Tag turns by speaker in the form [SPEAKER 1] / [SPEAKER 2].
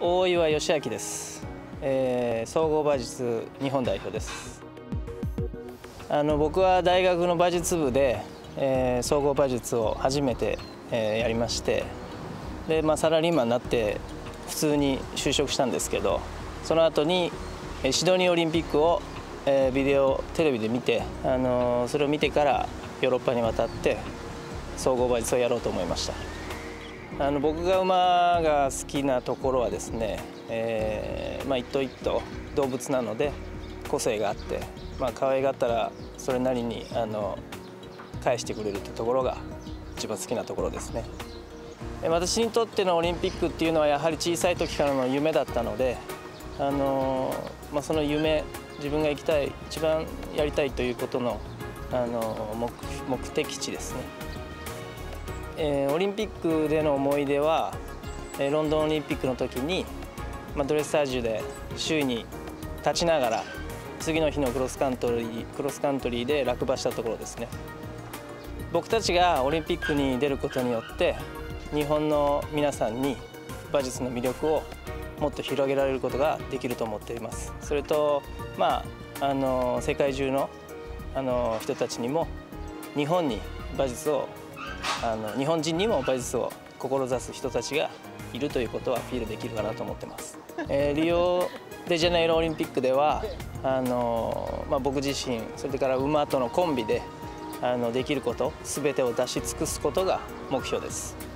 [SPEAKER 1] 大岩義明です。総合馬術日本代表です。僕は大学の馬術部で、総合馬術を初めて、やりまして、で、サラリーマンになって普通に就職したんですけど、その後にシドニーオリンピックを、テレビで見て、それを見てからヨーロッパに渡って総合馬術をやろうと思いました。僕が馬が好きなところはですね、一頭一頭動物なので個性があって、可愛がったらそれなりに返してくれるというところが一番好きなところですね。私にとってのオリンピックっていうのはやはり小さい時からの夢だったので、その夢、自分が行きたい、一番やりたいということの、目的地ですね。オリンピックでの思い出は、ロンドンオリンピックの時に、ドレッサージュで周囲に立ちながら次の日のクロスカントリーで落馬したところですね。僕たちがオリンピックに出ることによって日本の皆さんに馬術の魅力をもっと広げられることができると思っています。それと、世界中の人たちにも日本に馬術を日本人にも馬術を志す人たちがいるということはアピールできるかなと思ってます。リオデジャネイロオリンピックでは僕自身、それから馬とのコンビでできること全てを出し尽くすことが目標です。